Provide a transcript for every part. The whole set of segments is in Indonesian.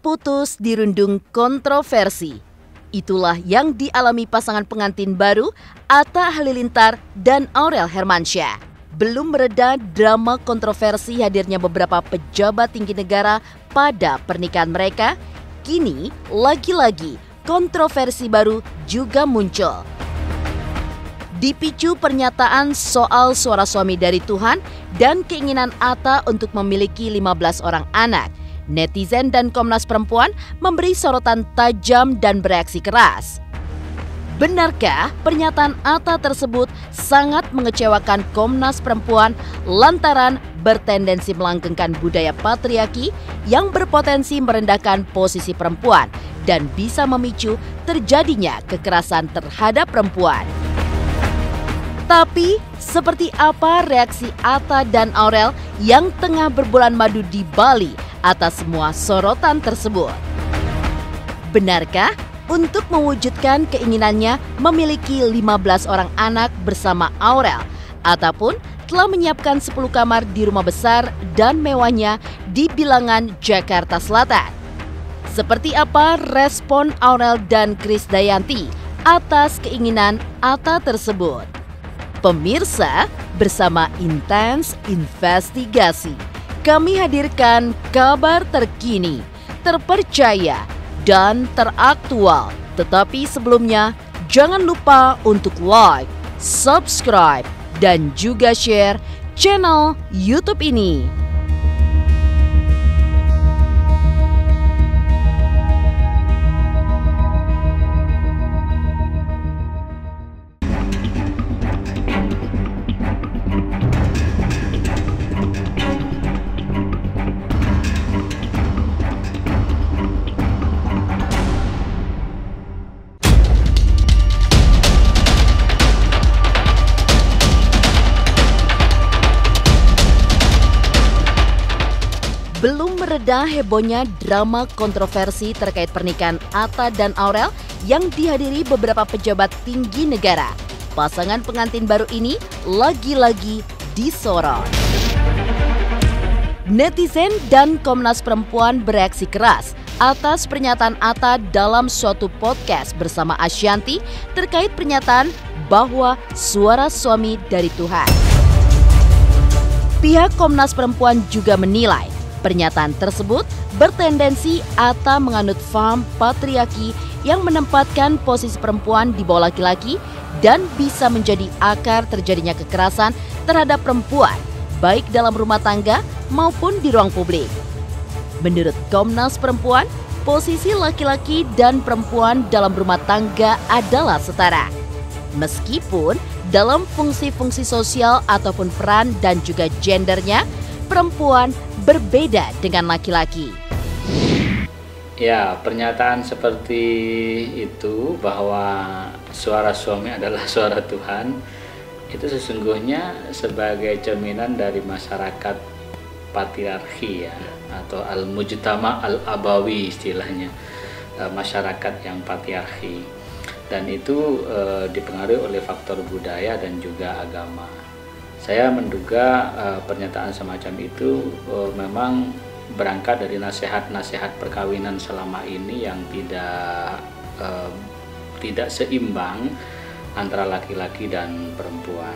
Putus dirundung kontroversi. Itulah yang dialami pasangan pengantin baru Atta Halilintar dan Aurel Hermansyah. Belum mereda drama kontroversi hadirnya beberapa pejabat tinggi negara pada pernikahan mereka, kini lagi-lagi kontroversi baru juga muncul. Dipicu pernyataan soal suara suami dari Tuhan dan keinginan Atta untuk memiliki 15 orang anak, netizen dan Komnas Perempuan memberi sorotan tajam dan bereaksi keras. Benarkah pernyataan Atta tersebut sangat mengecewakan Komnas Perempuan lantaran bertendensi melanggengkan budaya patriarki yang berpotensi merendahkan posisi perempuan dan bisa memicu terjadinya kekerasan terhadap perempuan? Tapi, seperti apa reaksi Atta dan Aurel yang tengah berbulan madu di Bali atas semua sorotan tersebut? Benarkah untuk mewujudkan keinginannya memiliki 15 orang anak bersama Aurel, ataupun telah menyiapkan 10 kamar di rumah besar dan mewahnya di Bilangan, Jakarta Selatan? Seperti apa respon Aurel dan Krisdayanti atas keinginan Atta tersebut? Pemirsa, bersama Intens Investigasi, kami hadirkan kabar terkini, terpercaya, dan teraktual. Tetapi sebelumnya, jangan lupa untuk like, subscribe, dan juga share channel YouTube ini. Belum mereda hebohnya drama kontroversi terkait pernikahan Atta dan Aurel yang dihadiri beberapa pejabat tinggi negara. Pasangan pengantin baru ini lagi-lagi disorot. Netizen dan Komnas Perempuan bereaksi keras atas pernyataan Atta dalam suatu podcast bersama Ashanti terkait pernyataan bahwa suara suami dari Tuhan. Pihak Komnas Perempuan juga menilai pernyataan tersebut bertendensi Atta menganut paham patriarki yang menempatkan posisi perempuan di bawah laki-laki dan bisa menjadi akar terjadinya kekerasan terhadap perempuan, baik dalam rumah tangga maupun di ruang publik. Menurut Komnas Perempuan, posisi laki-laki dan perempuan dalam rumah tangga adalah setara. Meskipun dalam fungsi-fungsi sosial ataupun peran dan juga gendernya, perempuan berbeda dengan laki-laki. Ya, pernyataan seperti itu bahwa suara suami adalah suara Tuhan itu sesungguhnya sebagai cerminan dari masyarakat patriarki ya, atau al-mujtama al-abawi istilahnya, masyarakat yang patriarki, dan itu dipengaruhi oleh faktor budaya dan juga agama. Saya menduga pernyataan semacam itu memang berangkat dari nasihat-nasihat perkawinan selama ini yang tidak seimbang antara laki-laki dan perempuan.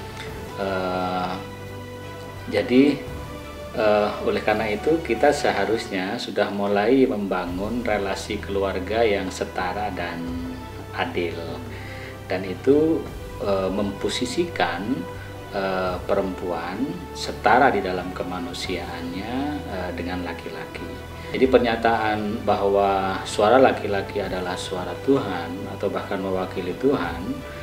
Jadi oleh karena itu kita seharusnya sudah mulai membangun relasi keluarga yang setara dan adil, dan itu memposisikan perempuan setara di dalam kemanusiaannya dengan laki-laki. Jadi pernyataan bahwa suara laki-laki adalah suara Tuhan atau bahkan mewakili Tuhan,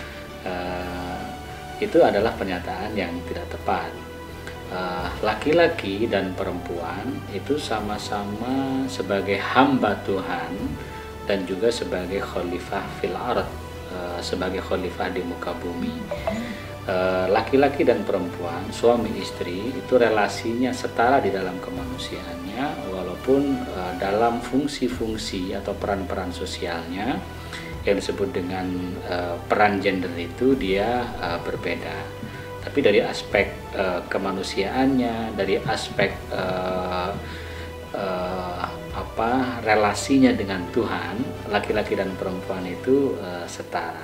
itu adalah pernyataan yang tidak tepat. Laki-laki dan perempuan itu sama-sama sebagai hamba Tuhan dan juga sebagai khalifah fil ard, sebagai khalifah di muka bumi. Laki-laki dan perempuan, suami istri, itu relasinya setara di dalam kemanusiaannya, walaupun dalam fungsi-fungsi atau peran-peran sosialnya yang disebut dengan peran gender itu dia berbeda. Tapi dari aspek kemanusiaannya, dari aspek relasinya dengan Tuhan, laki-laki dan perempuan itu setara.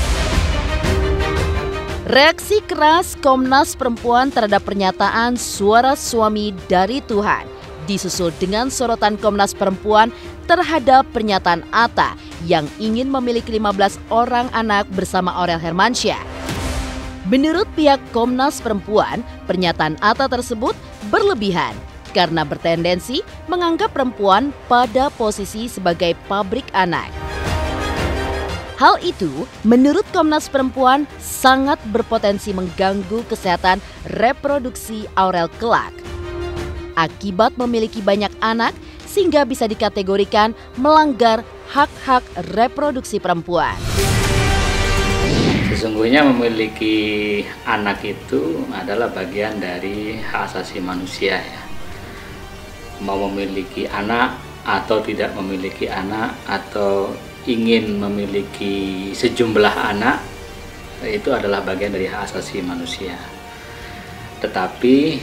Reaksi keras Komnas Perempuan terhadap pernyataan suara suami dari Tuhan disusul dengan sorotan Komnas Perempuan terhadap pernyataan Atta yang ingin memiliki 15 orang anak bersama Aurel Hermansyah. Menurut pihak Komnas Perempuan, pernyataan Atta tersebut berlebihan karena bertendensi menganggap perempuan pada posisi sebagai pabrik anak. Hal itu, menurut Komnas Perempuan, sangat berpotensi mengganggu kesehatan reproduksi Aurel kelak. Akibat memiliki banyak anak, sehingga bisa dikategorikan melanggar hak-hak reproduksi perempuan. Sesungguhnya memiliki anak itu adalah bagian dari hak asasi manusia ya. Mau memiliki anak atau tidak memiliki anak atau ingin memiliki sejumlah anak, itu adalah bagian dari hak asasi manusia. Tetapi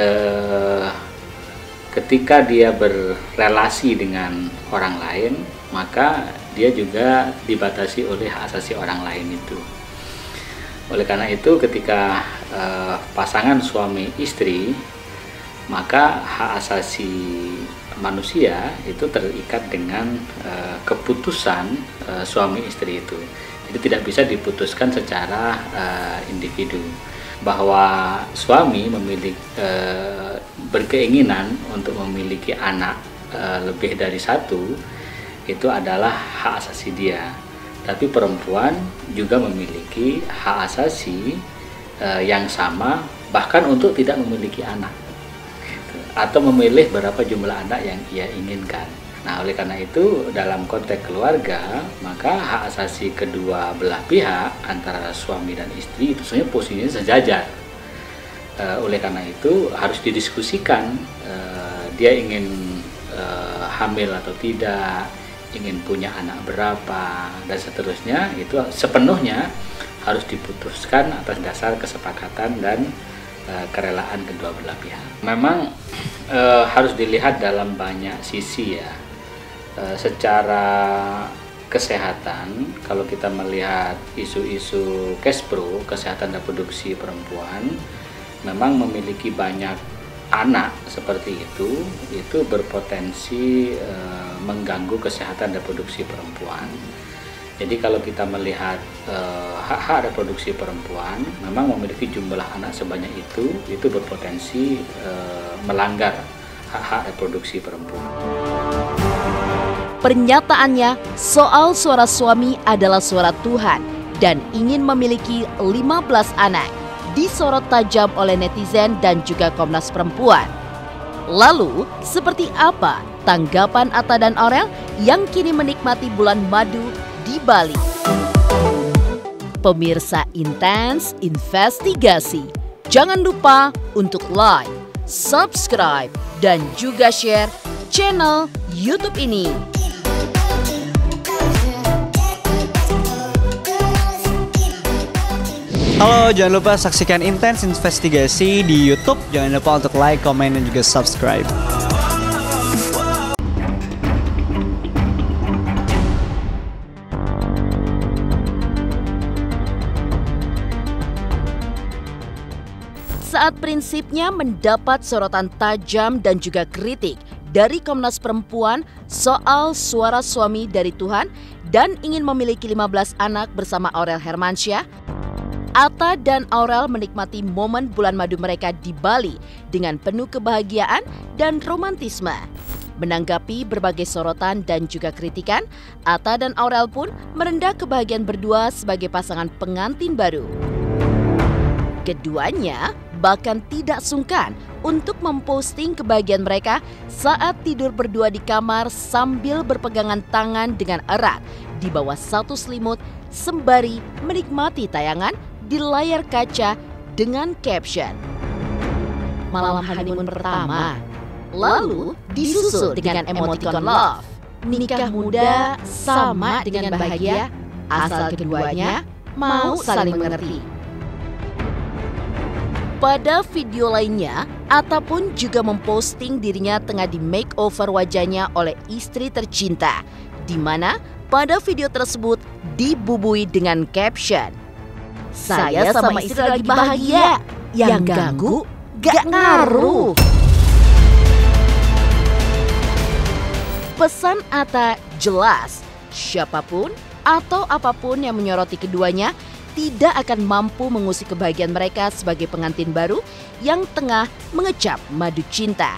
ketika dia berrelasi dengan orang lain, maka dia juga dibatasi oleh hak asasi orang lain itu. Oleh karena itu, ketika pasangan suami istri, maka hak asasi manusia itu terikat dengan keputusan suami istri itu. Jadi tidak bisa diputuskan secara individu. Bahwa suami berkeinginan untuk memiliki anak lebih dari satu, itu adalah hak asasi dia. Tapi perempuan juga memiliki hak asasi yang sama, bahkan untuk tidak memiliki anak, atau memilih berapa jumlah anak yang ia inginkan. Nah, oleh karena itu dalam konteks keluarga, maka hak asasi kedua belah pihak antara suami dan istri itu sebenarnya posisinya sejajar. Oleh karena itu harus didiskusikan, dia ingin hamil atau tidak, ingin punya anak berapa, dan seterusnya, itu sepenuhnya harus diputuskan atas dasar kesepakatan dan kerelaan kedua belah pihak. Memang harus dilihat dalam banyak sisi ya. Secara kesehatan, kalau kita melihat isu-isu Kespro, kesehatan reproduksi perempuan, memang memiliki banyak anak seperti itu berpotensi mengganggu kesehatan reproduksi perempuan. Jadi kalau kita melihat hak-hak reproduksi perempuan, memang memiliki jumlah anak sebanyak itu berpotensi melanggar hak-hak reproduksi perempuan. Pernyataannya soal suara suami adalah suara Tuhan dan ingin memiliki 15 anak disorot tajam oleh netizen dan juga Komnas Perempuan. Lalu, seperti apa tanggapan Atta dan Aurel yang kini menikmati bulan madu di Bali? Pemirsa Intens Investigasi, jangan lupa untuk like, subscribe, dan juga share channel YouTube ini. Halo, jangan lupa saksikan Intens Investigasi di YouTube. Jangan lupa untuk like, komen, dan juga subscribe. Saat prinsipnya mendapat sorotan tajam dan juga kritik dari Komnas Perempuan soal suara suami dari Tuhan dan ingin memiliki 15 anak bersama Aurel Hermansyah, Atta dan Aurel menikmati momen bulan madu mereka di Bali dengan penuh kebahagiaan dan romantisme. Menanggapi berbagai sorotan dan juga kritikan, Atta dan Aurel pun merendah kebahagiaan berdua sebagai pasangan pengantin baru. Keduanya bahkan tidak sungkan untuk memposting kebahagiaan mereka saat tidur berdua di kamar sambil berpegangan tangan dengan erat di bawah satu selimut sembari menikmati tayangan di layar kaca dengan caption "Malam honeymoon pertama", lalu disusul dengan emoticon love. Nikah muda sama dengan bahagia, asal keduanya mau saling mengerti. Pada video lainnya, Atta pun juga memposting dirinya tengah di makeover wajahnya oleh istri tercinta, di mana pada video tersebut dibubui dengan caption, "Saya sama istri lagi bahagia, yang ganggu gak ngaruh." Pesan Atta jelas, siapapun atau apapun yang menyoroti keduanya tidak akan mampu mengusik kebahagiaan mereka sebagai pengantin baru yang tengah mengecap madu cinta.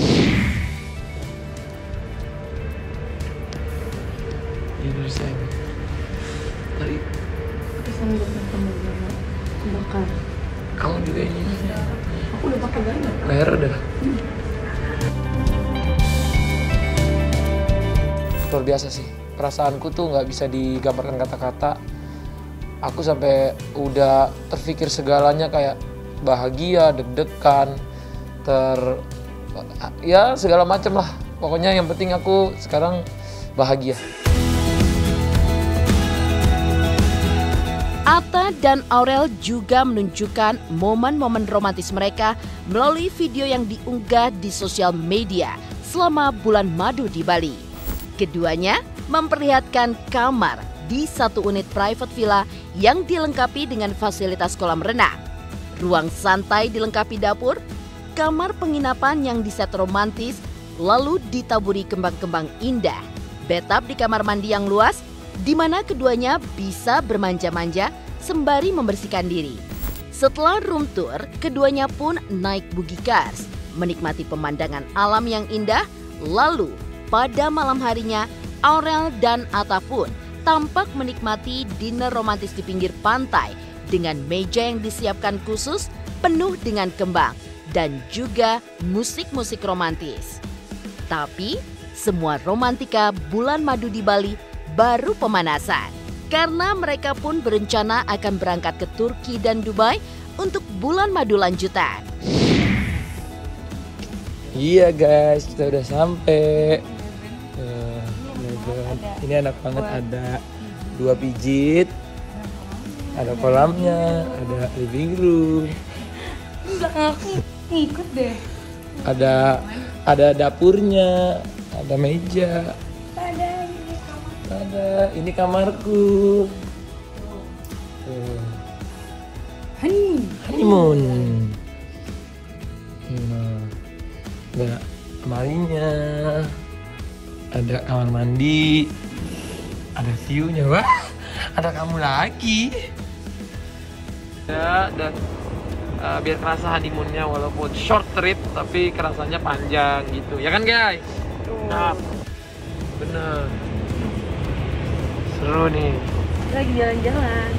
Tidur sayang. Tadi Pesan buat kamu kebakar. kamu juga ini. Aku udah pakai banyak. Leher udah. Luar biasa sih. Perasaanku tuh nggak bisa digambarkan kata-kata. Aku sampai udah terpikir segalanya kayak bahagia, deg-degan, ya segala macam lah. Pokoknya yang penting aku sekarang bahagia. Atta dan Aurel juga menunjukkan momen-momen romantis mereka melalui video yang diunggah di sosial media selama bulan madu di Bali. Keduanya memperlihatkan kamar di satu unit private villa yang dilengkapi dengan fasilitas kolam renang, ruang santai dilengkapi dapur, kamar penginapan yang diset romantis, lalu ditaburi kembang-kembang indah, bathtub di kamar mandi yang luas, di mana keduanya bisa bermanja-manja sembari membersihkan diri. Setelah room tour, keduanya pun naik buggy cars, menikmati pemandangan alam yang indah, lalu pada malam harinya Aurel dan Atta pun tampak menikmati dinner romantis di pinggir pantai dengan meja yang disiapkan khusus penuh dengan kembang dan juga musik-musik romantis. Tapi semua romantika bulan madu di Bali baru pemanasan karena mereka pun berencana akan berangkat ke Turki dan Dubai untuk bulan madu lanjutan. Iya guys, kita udah sampai. Ini enak banget, ada 2 pijit, ada kolamnya, ada living room. Belakang aku ngikut deh. Ada dapurnya, ada meja. Ada ini kamarku. Honeymoon. Nah, ada lemarinya, ada kamar mandi, ada view-nya. Wah, ada kamu lagi. Ya, dan biar kerasa honeymoon-nya walaupun short trip tapi kerasanya panjang gitu. Ya kan, guys? Nah, bener. Seru nih. Lagi jalan-jalan.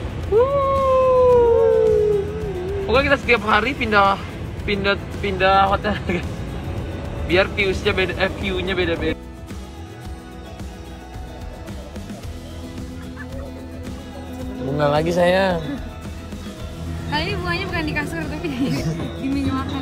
Pokoknya kita setiap hari pindah hotel biar view-nya beda-beda. Bunga lagi sayang. Kali ini bunganya bukan di kasur tapi di meja makan.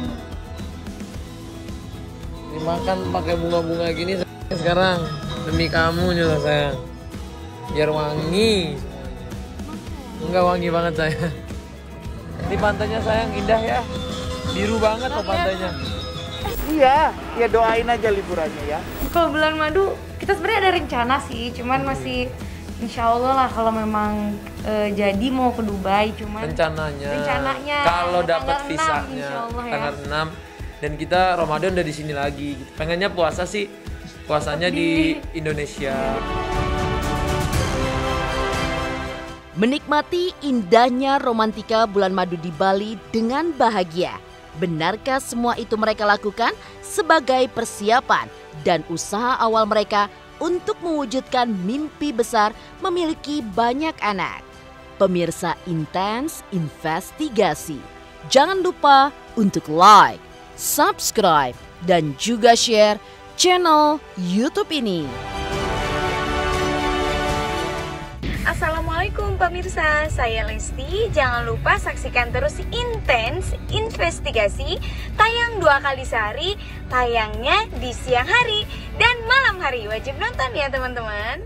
Dimakan pakai bunga-bunga gini sekarang demi kamu juga sayang. Biar wangi semuanya. Enggak wangi banget sayang. Di pantainya sayang indah ya. Biru banget loh pantainya. Iya, ya doain aja liburannya ya. Kalau bulan madu kita sebenarnya ada rencana sih, cuman masih insya Allah lah kalau memang jadi mau ke Dubai, cuman rencananya kalau dapat tanggal 6, visanya insyaallah ya. tanggal 6 dan kita Ramadan udah di sini lagi. Pengennya puasa sih puasanya di Indonesia. Menikmati indahnya romantika bulan madu di Bali dengan bahagia. Benarkah semua itu mereka lakukan sebagai persiapan dan usaha awal mereka untuk mewujudkan mimpi besar memiliki banyak anak? Pemirsa Intens Investigasi, jangan lupa untuk like, subscribe, dan juga share channel YouTube ini. Assalamualaikum pemirsa, saya Lesti. Jangan lupa saksikan terus Intens Investigasi, tayang 2 kali sehari, tayangnya di siang hari dan malam hari. Wajib nonton ya teman-teman.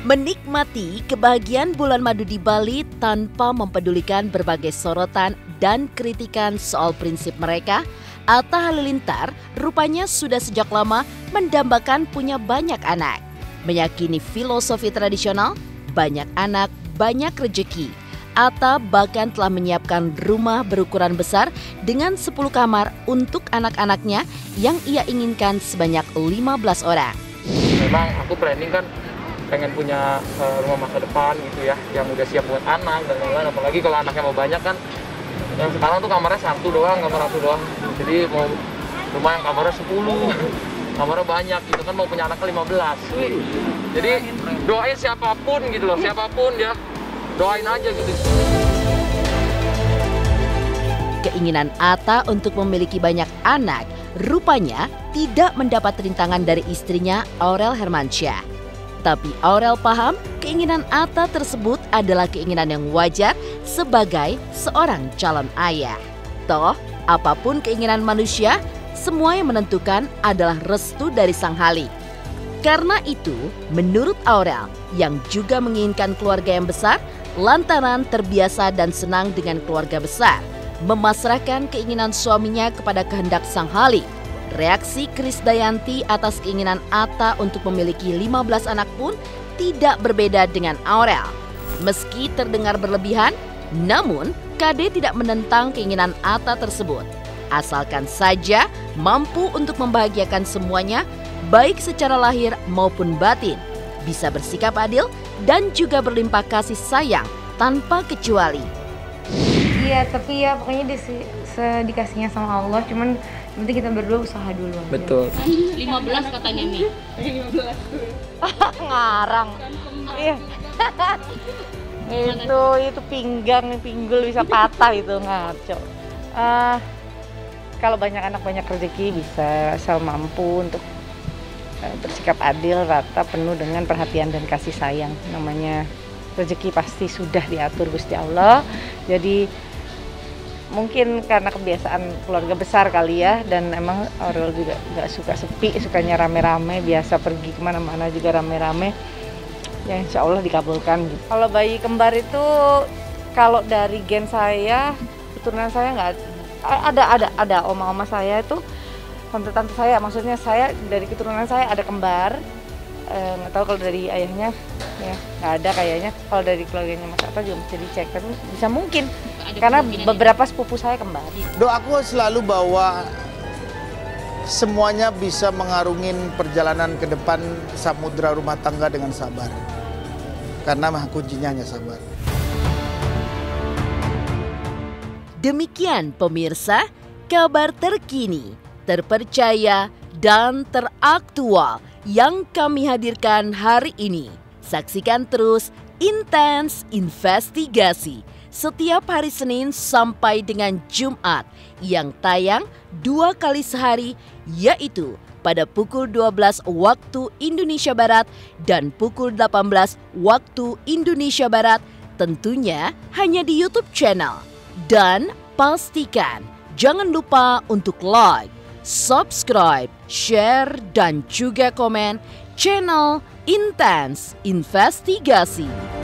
Menikmati kebahagiaan bulan madu di Bali tanpa mempedulikan berbagai sorotan dan kritikan soal prinsip mereka, Atta Halilintar rupanya sudah sejak lama mendambakan punya banyak anak. Meyakini filosofi tradisional, banyak anak, banyak rejeki. Atta bahkan telah menyiapkan rumah berukuran besar dengan 10 kamar untuk anak-anaknya yang ia inginkan sebanyak 15 orang. Memang aku planning kan pengen punya rumah masa depan gitu ya, yang udah siap buat anak dan lain-lain. Apalagi kalau anaknya mau banyak kan, yang sekarang tuh kamarnya kamar satu doang. Jadi mau rumah yang kamarnya 10, kamarnya banyak gitu kan, mau punya anak 15. Jadi doain siapapun gitu loh, siapapun ya, doain aja gitu. Keinginan Atta untuk memiliki banyak anak rupanya tidak mendapat rintangan dari istrinya Aurel Hermansyah. Tapi Aurel paham keinginan Atta tersebut adalah keinginan yang wajar sebagai seorang calon ayah. Toh, apapun keinginan manusia, semua yang menentukan adalah restu dari Sang Halik. Karena itu, menurut Aurel yang juga menginginkan keluarga yang besar, lantaran terbiasa dan senang dengan keluarga besar, memasrahkan keinginan suaminya kepada kehendak Sang Halik. Reaksi Krisdayanti atas keinginan Atta untuk memiliki 15 anak pun tidak berbeda dengan Aurel. Meski terdengar berlebihan, namun KD tidak menentang keinginan Atta tersebut. Asalkan saja mampu untuk membahagiakan semuanya, baik secara lahir maupun batin, bisa bersikap adil dan juga berlimpah kasih sayang tanpa kecuali. Iya, tapi ya pokoknya dikasihnya sama Allah, cuman nanti kita berdua usaha dulu. Betul. 15 katanya nih. 15. Ngarang. Iya. itu pinggul bisa patah itu, ngaco. Kalau banyak anak banyak rezeki, bisa asal mampu untuk bersikap adil, rata, penuh dengan perhatian dan kasih sayang. Namanya rezeki pasti sudah diatur Gusti Allah. Jadi mungkin karena kebiasaan keluarga besar kali ya, dan emang Aurel juga nggak suka sepi, sukanya rame-rame, biasa pergi kemana-mana juga rame-rame, ya insya Allah dikabulkan gitu. Kalau bayi kembar itu, kalau dari gen saya, keturunan saya nggak ada oma-oma saya itu, tante-tante saya, maksudnya saya dari keturunan saya ada kembar, nggak tahu kalau dari ayahnya ya nggak ada kayaknya. Kalau dari keluarganya Mas Atta juga mesti dicek, tapi bisa mungkin karena beberapa sepupu saya kembar. Doaku selalu bahwa semuanya bisa mengarungin perjalanan ke depan samudra rumah tangga dengan sabar, karena kuncinya hanya sabar. Demikian pemirsa, kabar terkini, terpercaya dan teraktual yang kami hadirkan hari ini. Saksikan terus Intens Investigasi setiap hari Senin sampai dengan Jumat yang tayang 2 kali sehari, yaitu pada pukul 12 waktu Indonesia Barat dan pukul 18 waktu Indonesia Barat, tentunya hanya di YouTube channel. Dan pastikan jangan lupa untuk like, subscribe, share, dan juga komen channel Intens Investigasi.